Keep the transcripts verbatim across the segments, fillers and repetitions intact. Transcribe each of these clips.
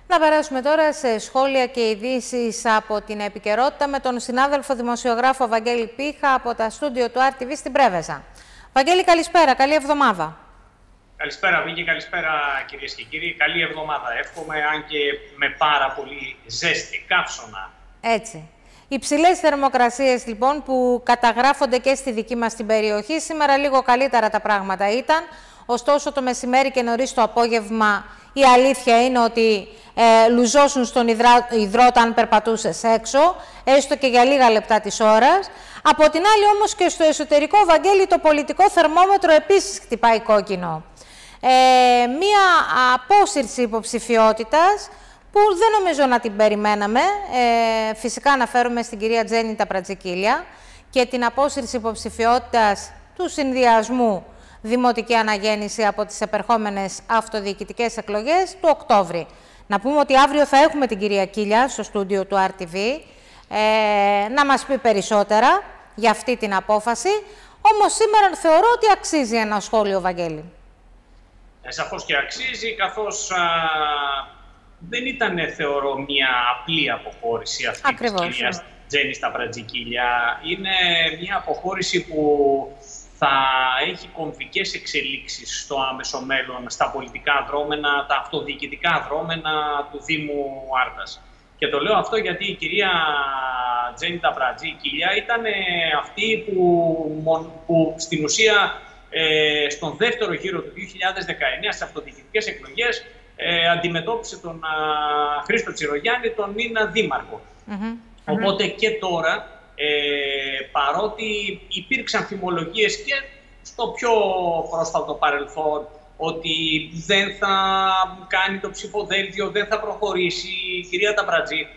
Να περάσουμε τώρα σε σχόλια και ειδήσεις από την επικαιρότητα με τον συνάδελφο δημοσιογράφο Βαγγέλη Πίχα από τα στούντιο του αρ τι βι στην Πρέβεζα. Βαγγέλη, καλησπέρα, καλή εβδομάδα. Καλησπέρα Βίκη, καλησπέρα κυρίες και κύριοι. Καλή εβδομάδα εύχομαι, αν και με πάρα πολύ ζέστη, καύσωνα. Έτσι. Υψηλές θερμοκρασίες λοιπόν που καταγράφονται και στη δική μας την περιοχή. Σήμερα λίγο καλύτερα τα πράγματα ήταν. Ωστόσο το μεσημέρι και νωρίς το απόγευμα η αλήθεια είναι ότι ε, λουζώσουν στον υδρά, υδρότα αν περπατούσες έξω, έστω και για λίγα λεπτά της ώρας. Από την άλλη όμως και στο εσωτερικό, Βαγγέλη, το πολιτικό θερμόμετρο επίσης χτυπάει κόκκινο. Ε, μία απόσυρση υποψηφιότητας που δεν νομίζω να την περιμέναμε. Ε, φυσικά αναφέρομαι στην κυρία Τζέννη Ταπρατζικίλια και την απόσυρση υποψηφιότητας του συνδυασμού δημοτική αναγέννηση από τις επερχόμενες αυτοδιοικητικές εκλογές του Οκτώβρη. Να πούμε ότι αύριο θα έχουμε την κυρία Κίλια στο στούντιο του αρ τι βι ε, να μας πει περισσότερα για αυτή την απόφαση. Όμως σήμερα θεωρώ ότι αξίζει ένα σχόλιο, Βαγγέλη. Ε, σαφώς και αξίζει, καθώς α, δεν ήταν, θεωρώ, μια απλή αποχώρηση αυτή. Ακριβώς, της κυρίας Τζέννης Ταπρατζικίλια. Είναι μια αποχώρηση που θα έχει κομβικές εξελίξεις στο άμεσο μέλλον στα πολιτικά δρόμενα, τα αυτοδιοικητικά δρόμενα του Δήμου Άρτας. Και το λέω αυτό γιατί η κυρία Τζέννη Ταπρατζικίλια ήταν αυτή που, που στην ουσία ε, στον δεύτερο γύρο του δύο χιλιάδες δεκαεννιά στις αυτοδιοικητικές εκλογές ε, αντιμετώπισε τον α, Χρήστο Τσιρογιάννη, τον Νίνα Δήμαρχο. Mm-hmm. Οπότε mm-hmm. και τώρα, Ε, παρότι υπήρξαν φημολογίες και στο πιο πρόσφατο παρελθόν ότι δεν θα κάνει το ψηφοδέλτιο, δεν θα προχωρήσει, η κυρία Ταπρατζή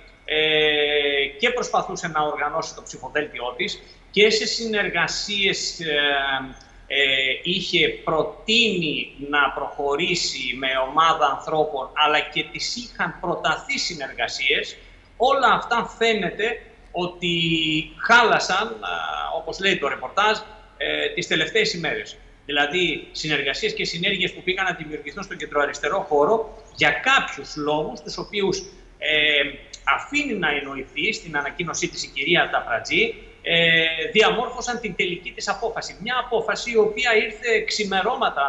ε, και προσπαθούσε να οργανώσει το ψηφοδέλτιό της και σε συνεργασίες ε, ε, είχε προτείνει να προχωρήσει με ομάδα ανθρώπων, αλλά και τις είχαν προταθεί συνεργασίες. Όλα αυτά φαίνεται ότι χάλασαν, όπως λέει το ρεπορτάζ, ε, τις τελευταίες ημέρες. Δηλαδή, συνεργασίες και συνέργειες που πήγαν να δημιουργηθούν στον κεντροαριστερό χώρο για κάποιους λόγους, τους οποίους ε, αφήνει να εννοηθεί στην ανακοίνωσή της η κυρία Ταπρατζή, ε, διαμόρφωσαν την τελική της απόφαση. Μια απόφαση η οποία ήρθε ξημερώματα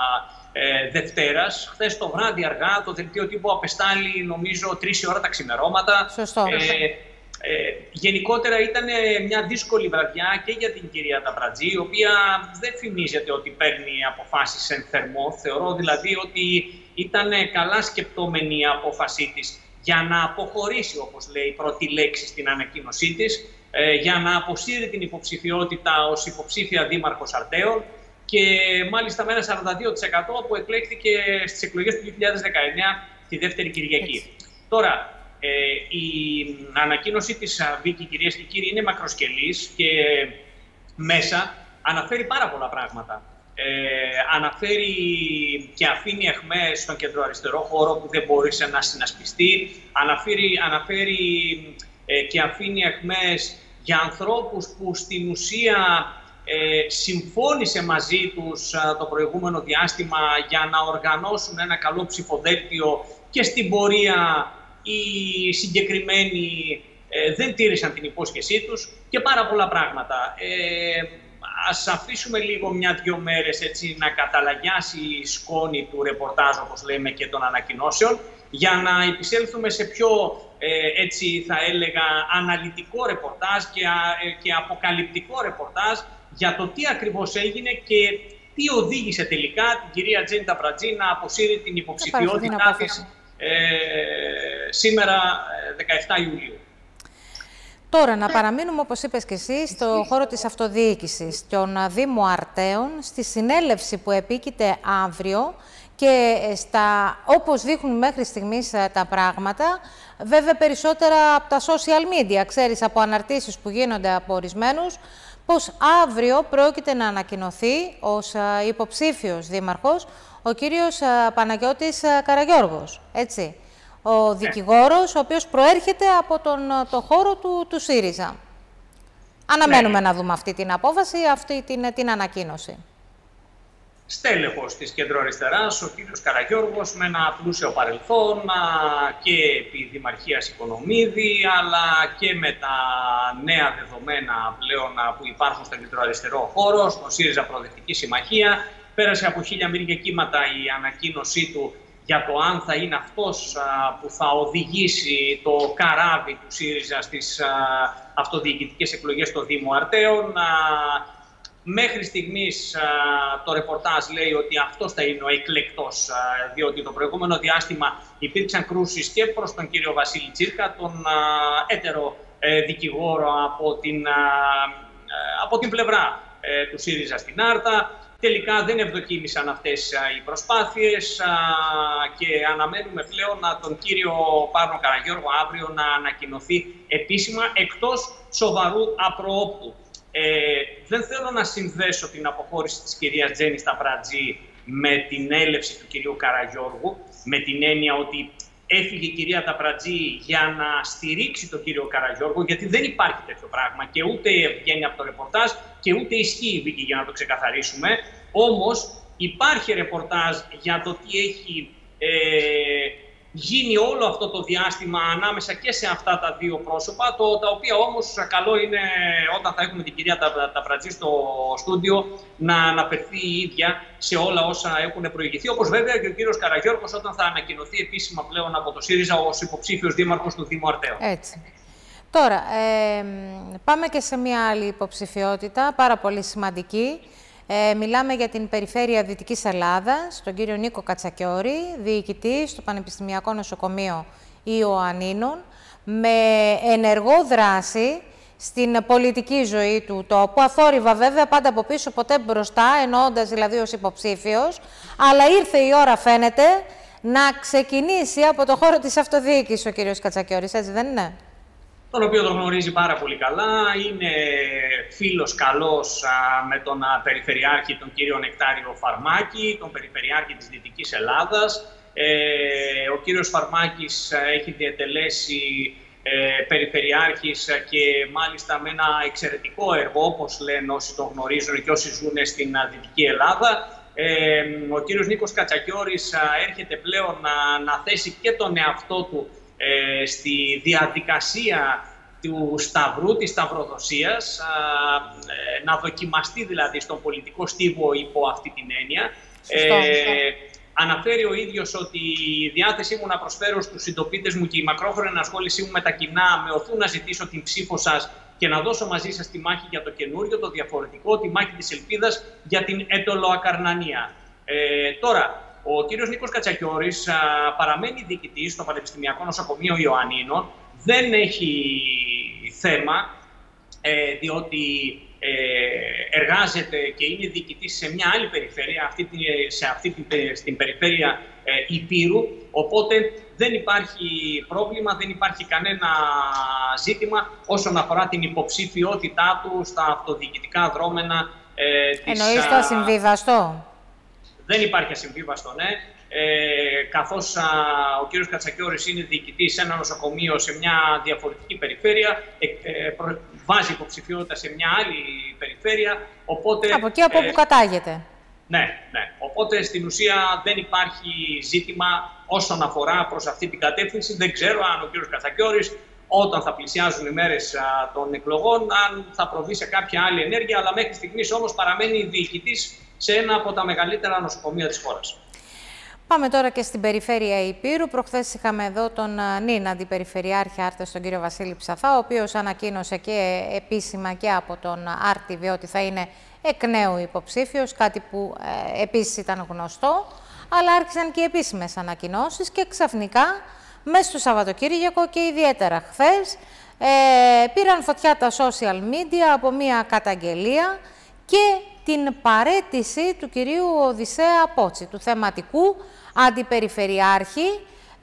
ε, Δευτέρας, χθες το βράδυ αργά, το δελτίο τύπου απεστάλλει νομίζω τρεις η ώρα τα ξημερώματα. Σωστό. Ε, Ε, γενικότερα ήταν μια δύσκολη βραδιά και για την κυρία Ταπρατζή, η οποία δεν φημίζεται ότι παίρνει αποφάσεις εν θερμό. Θεωρώ δηλαδή ότι ήταν καλά σκεπτόμενη η απόφασή της για να αποχωρήσει, όπως λέει η πρώτη λέξη στην ανακοίνωσή της, ε, για να αποσύρει την υποψηφιότητα ως υποψήφια δήμαρχος Αρτέων και μάλιστα με ένα σαράντα δύο τοις εκατό που εκλέχθηκε στις εκλογές του δύο χιλιάδες δεκαεννιά τη δεύτερη Κυριακή. Έτσι. Τώρα, Ε, η ανακοίνωση της Βίκη, κυρίες και κύριοι, είναι μακροσκελής και μέσα αναφέρει πάρα πολλά πράγματα. Ε, αναφέρει και αφήνει αιχμές στον κεντροαριστερό χώρο που δεν μπόρεσε να συνασπιστεί. Αναφέρει, αναφέρει ε, και αφήνει αιχμές για ανθρώπους που στην ουσία ε, συμφώνησε μαζί τους ε, το προηγούμενο διάστημα για να οργανώσουν ένα καλό ψηφοδέλτιο και στην πορεία οι συγκεκριμένοι ε, δεν τήρησαν την υπόσχεσή τους και πάρα πολλά πράγματα. Ε, ας αφήσουμε λίγο μια-δυο μέρες έτσι να καταλαγιάσει η σκόνη του ρεπορτάζ, όπως λέμε, και των ανακοινώσεων, για να επισέλθουμε σε πιο, ε, έτσι θα έλεγα, αναλυτικό ρεπορτάζ και, α, ε, και αποκαλυπτικό ρεπορτάζ για το τι ακριβώς έγινε και τι οδήγησε τελικά την κυρία Τζέννη Ταπρατζή να αποσύρει την υποψηφιότητά της Ε, σήμερα δεκαεφτά Ιουλίου. Τώρα να παραμείνουμε, όπως είπες και εσύ, στο χώρο της αυτοδιοίκησης των Δήμου Αρτέων, στη συνέλευση που επίκειται αύριο και στα, όπως δείχνουν μέχρι στιγμής τα πράγματα, βέβαια περισσότερα από τα social media, ξέρεις, από αναρτήσεις που γίνονται από ορισμένους, πως αύριο πρόκειται να ανακοινωθεί ως υποψήφιος δήμαρχος ο κύριος Παναγιώτης Καραγιώργος, έτσι. Ο δικηγόρος, ο οποίος προέρχεται από τον το χώρο του, του ΣΥΡΙΖΑ. Αναμένουμε ναι. να δούμε αυτή την απόφαση, αυτή την, την ανακοίνωση. στέλεχος της κεντροαριστεράς, ο κύριος Καραγιώργος, με ένα πλούσιο παρελθόν και επί Δημαρχίας Οικονομίδη, αλλά και με τα νέα δεδομένα πλέον που υπάρχουν στον κεντροαριστερό χώρο, στον ΣΥΡΙΖΑ Προοδευτική Συμμαχία. Πέρασε από χίλια μύρια κύματα η ανακοίνωσή του για το αν θα είναι αυτός α, που θα οδηγήσει το καράβι του ΣΥΡΙΖΑ στις α, αυτοδιοικητικές εκλογές στο Δήμο Αρτέων. Α, μέχρι στιγμής α, το ρεπορτάζ λέει ότι αυτός θα είναι ο εκλεκτός, α, διότι το προηγούμενο διάστημα υπήρξαν κρούσεις και προς τον κύριο Βασίλη Τσίρκα, τον α, έτερο ε, δικηγόρο από την, α, από την πλευρά ε, του ΣΥΡΙΖΑ στην Άρτα. Τελικά δεν ευδοκίμησαν αυτές οι προσπάθειες και αναμένουμε πλέον τον κύριο Πάνο Καραγιώργο αύριο να ανακοινωθεί επίσημα εκτός σοβαρού απροόπτου. Ε, δεν θέλω να συνδέσω την αποχώρηση της κυρίας Τζέννης Ταπρατζή με την έλευση του κυρίου Καραγιώργου, με την έννοια ότι έφυγε η κυρία Ταπρατζή για να στηρίξει τον κύριο Καραγιώργο, γιατί δεν υπάρχει τέτοιο πράγμα και ούτε βγαίνει από το ρεπορτάζ και ούτε ισχύει, Βίκη, για να το ξεκαθαρίσουμε. Όμως υπάρχει ρεπορτάζ για το τι έχει ε, γίνει όλο αυτό το διάστημα ανάμεσα και σε αυτά τα δύο πρόσωπα, το, τα οποία όμως καλό είναι όταν θα έχουμε την κυρία Ταπρατζή στο στούντιο να αναφερθεί η ίδια σε όλα όσα έχουν προηγηθεί, όπως βέβαια και ο κύριος Καραγιώργος όταν θα ανακοινωθεί επίσημα πλέον από το ΣΥΡΙΖΑ ως υποψήφιος δήμαρχος του Δήμου Αρτέων. Έτσι. Τώρα, ε, πάμε και σε μια άλλη υποψηφιότητα, πάρα πολύ σημαντική. Ε, μιλάμε για την περιφέρεια Δυτικής Ελλάδας, τον κύριο Νίκο Κατσακιώρη, διοικητή στο Πανεπιστημιακό Νοσοκομείο Ιωαννίνων, με ενεργό δράση στην πολιτική ζωή του τόπου, αθόρυβα βέβαια, πάντα από πίσω, ποτέ μπροστά, εννοώντας δηλαδή ως υποψήφιος, αλλά ήρθε η ώρα, φαίνεται, να ξεκινήσει από το χώρο της αυτοδιοίκησης ο κύριος Κατσακιώρης, έτσι δεν είναι? Τον οποίο τον γνωρίζει πάρα πολύ καλά, είναι φίλος καλός α, με τον α, Περιφερειάρχη, τον κύριο Νεκτάριο Φαρμάκη, τον Περιφερειάρχη της Δυτικής Ελλάδας. Ε, ο κύριος Φαρμάκης α, έχει διατελέσει ε, Περιφερειάρχης α, και μάλιστα με ένα εξαιρετικό έργο, όπως λένε όσοι τον γνωρίζουν και όσοι ζουν στην α, Δυτική Ελλάδα. Ε, ο κύριος Νίκος Κατσακιώρης α, έρχεται πλέον να, να θέσει και τον εαυτό του Ε, στη διαδικασία του σταυρού, της σταυροδοσίας, α, ε, να δοκιμαστεί δηλαδή στον πολιτικό στίβο υπό αυτή την έννοια. Ε, αναφέρει ο ίδιος ότι η διάθεσή μου να προσφέρω στους συντοπίτες μου και η μακρόχρονη ενασχόλησή μου με τα κοινά με οθούν να ζητήσω την ψήφο σας και να δώσω μαζί σας τη μάχη για το καινούριο, το διαφορετικό, τη μάχη της ελπίδας για την ετωλοακαρνανία. Ε, τώρα, ο κύριος Νίκος Κατσακιώρης α, παραμένει διοικητής στο Πανεπιστημιακό Νοσοκομείο Ιωαννίνων. Δεν έχει θέμα, ε, διότι ε, εργάζεται και είναι διοικητής σε μια άλλη περιφέρεια, αυτή, σε αυτή την, στην περιφέρεια ε, Ηπείρου. Οπότε δεν υπάρχει πρόβλημα, δεν υπάρχει κανένα ζήτημα όσον αφορά την υποψηφιότητά του στα αυτοδιοικητικά δρόμενα ε, της... Εννοείς το ασυμβίβαστο? Δεν υπάρχει ασυμβίβαστο, ναι. Ε, καθώς α, ο κύριος Κατσακιώρης είναι διοικητής σε ένα νοσοκομείο σε μια διαφορετική περιφέρεια, ε, ε, προ, βάζει υποψηφιότητα σε μια άλλη περιφέρεια. Οπότε, από εκεί από ε, όπου κατάγεται. Ναι, ναι. Οπότε στην ουσία δεν υπάρχει ζήτημα όσον αφορά προς αυτή την κατεύθυνση. Δεν ξέρω αν ο κύριος Κατσακιώρης όταν θα πλησιάζουν οι μέρες α, των εκλογών, αν θα προβεί σε κάποια άλλη ενέργεια, αλλά μέχρι στιγμής όμως παραμένει διοικητής σε ένα από τα μεγαλύτερα νοσοκομεία της χώρας. Πάμε τώρα και στην περιφέρεια Ηπείρου. Προχθές είχαμε εδώ τον νυν αντιπεριφερειάρχη Άρτες, τον κύριο Βασίλη Ψαθά, ο οποίος ανακοίνωσε και επίσημα και από τον Άρτιβη ότι θα είναι εκ νέου υποψήφιος, κάτι που ε, επίσης ήταν γνωστό, αλλά άρχισαν και επίσημες ανακοινώσεις και ξαφνικά μέσα στο Σαββατοκύριακο και ιδιαίτερα χθες ε, πήραν φωτιά τα social media από μια καταγγελία και την παραίτηση του κυρίου Οδυσσέα Πότση, του θεματικού αντιπεριφερειάρχη,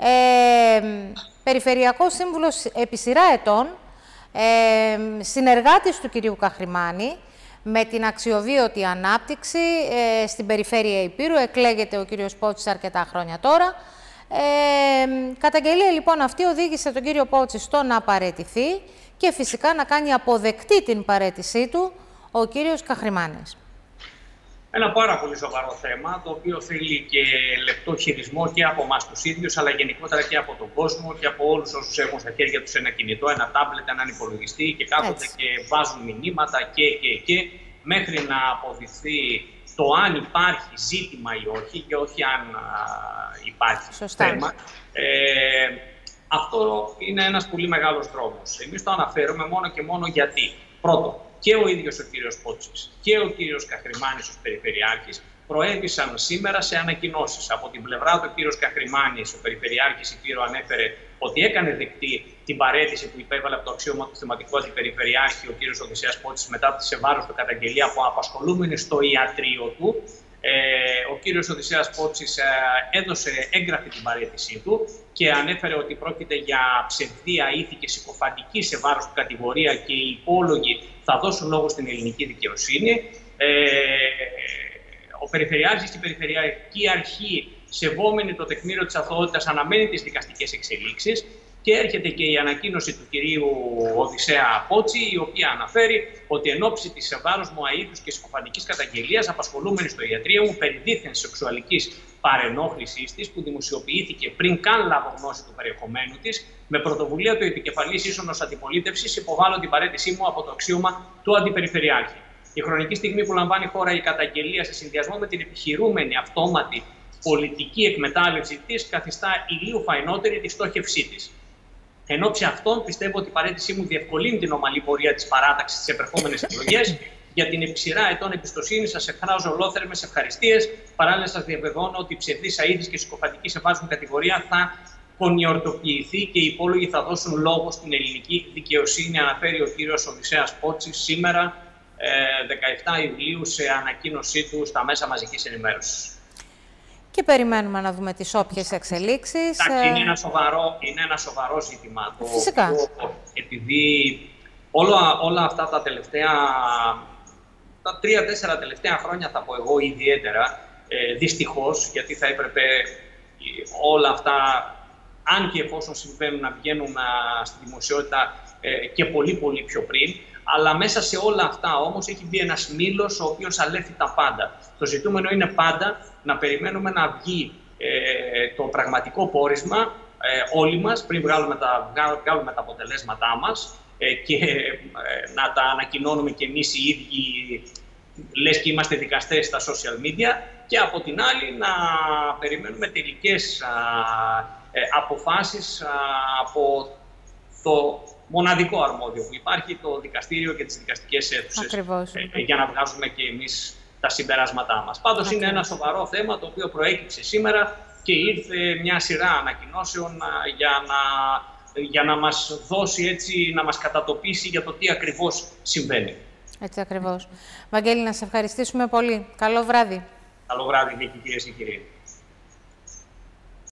ε, περιφερειακός σύμβουλος επί σειρά ετών, ε, συνεργάτης του κυρίου Καχρημάνη, με την αξιοβίωτη ανάπτυξη ε, στην περιφέρεια Ηπείρου. Εκλέγεται ο κύριος Πότσης αρκετά χρόνια τώρα. Ε, καταγγελία λοιπόν αυτή οδήγησε τον κύριο Πότση στο να παραιτηθεί και φυσικά να κάνει αποδεκτή την παραίτησή του ο κύριος Καχρημάνης. Ένα πάρα πολύ σοβαρό θέμα, το οποίο θέλει και λεπτό χειρισμό και από εμάς τους ίδιους, αλλά γενικότερα και από τον κόσμο και από όλους όσους έχουν στα χέρια τους ένα κινητό, ένα τάμπλετ, έναν υπολογιστή και κάθονται και βάζουν μηνύματα και, και, και, μέχρι να αποδειχθεί το αν υπάρχει ζήτημα ή όχι, και όχι αν α, υπάρχει Σωστά. θέμα. Ε, αυτό είναι ένας πολύ μεγάλος δρόμος. Εμείς το αναφέρουμε μόνο και μόνο γιατί, πρώτον, και ο ίδιος ο κύριος Πότσης και ο κύριος Καχρημάνης ως Περιφερειάρχης προέβησαν σήμερα σε ανακοινώσεις. Από την πλευρά του ο κύριος Καχρημάνης, ο Περιφερειάρχης Υπήρου, ανέφερε ότι έκανε δεκτή την παραίτηση που υπέβαλε από το αξίωμα του θεματικού αντιπεριφερειάρχη ο κύριος Οδυσσέας Πότσης μετά τη σε βάρος του καταγγελία από απασχολούμενοι στο ιατρείο του. Ε, ο κύριος Οδυσσέας Πότσης ε, έδωσε έγγραφη την παραίτησή του και ανέφερε ότι πρόκειται για ψευδία ήθη και συκοφαντική σε βάρος του κατηγορία και οι υπόλογοι θα δώσουν λόγο στην ελληνική δικαιοσύνη. Ε, ο Περιφερειάρχης και η Περιφερειακή Αρχή, σεβόμενη το τεκμήριο της αθωότητας, αναμένει τις δικαστικές εξελίξεις. Και έρχεται και η ανακοίνωση του κυρίου Οδυσσέα Πότση, η οποία αναφέρει ότι εν ώψη της σε βάρος μου αήθους και συκοφαντικής καταγγελίας, απασχολούμενοι στο ιατρείο μου περί δίθεν σεξουαλικής παρενόχλησης της, που δημοσιοποιήθηκε πριν καν λάβω γνώση του περιεχομένου της, με πρωτοβουλία του επικεφαλής ίσονος αντιπολίτευσης, υποβάλλω την παραίτησή μου από το αξίωμα του Αντιπεριφερειάρχη. Η χρονική στιγμή που λαμβάνει η χώρα η καταγγελία, σε συνδυασμό με την επιχειρούμενη αυτόματη πολιτική εκμετάλλευση της, καθιστά ηλίου φαϊνότερη τη στόχευσή της. Εν ώψη αυτών, πιστεύω ότι η παραίτησή μου διευκολύνει την ομαλή πορεία της παράταξης στις επερχόμενες εκλογές. Για την επί σειρά ετών εμπιστοσύνη σας εκφράζω ολόθερμες ευχαριστίες. Παράλληλα, σας διαβεβαιώνω ότι η ψευδής αήθης και συκοφαντική σε βάζουν κατηγορία θα κονιορτοποιηθεί και οι υπόλογοι θα δώσουν λόγο στην ελληνική δικαιοσύνη, αναφέρει ο κύριος Οδυσσέας Πότσης σήμερα, δεκαεπτά Ιουλίου, σε ανακοίνωσή του στα μέσα μαζικής ενημέρωσης. Και περιμένουμε να δούμε τις όποιες εξελίξεις. Εντάξει, είναι ένα σοβαρό, είναι ένα σοβαρό ζήτημα. Το, Φυσικά. Το, επειδή όλα, όλα αυτά τα τελευταία, τα τρία-τέσσερα τελευταία χρόνια, θα πω εγώ ιδιαίτερα, ε, δυστυχώς, γιατί θα έπρεπε όλα αυτά, αν και εφόσον συμβαίνουν, να βγαίνουν α, στη δημοσιότητα ε, και πολύ πολύ πιο πριν, αλλά μέσα σε όλα αυτά όμως έχει μπει ένας μήλος ο οποίος αλέφει τα πάντα. Το ζητούμενο είναι πάντα να περιμένουμε να βγει ε, το πραγματικό πόρισμα ε, όλοι μας, πριν βγάλουμε τα, βγάλουμε τα αποτελέσματά μας ε, και ε, να τα ανακοινώνουμε και εμείς οι ίδιοι, λες και είμαστε δικαστές στα social media, και από την άλλη να περιμένουμε τελικές α, ε, αποφάσεις α, από το μοναδικό αρμόδιο που υπάρχει, το δικαστήριο και τις δικαστικές αίθουσες, ε, για να βγάζουμε και εμείς τα συμπεράσματά μας. Πάντως Ακριβώς. Είναι ένα σοβαρό θέμα το οποίο προέκυψε σήμερα και ήρθε μια σειρά ανακοινώσεων για να, για να μας δώσει έτσι, να μας κατατοπίσει για το τι ακριβώς συμβαίνει. Έτσι ακριβώς. Βαγγέλη, να σε ευχαριστήσουμε πολύ. Καλό βράδυ. Καλό βράδυ, κυρίες και κύριοι.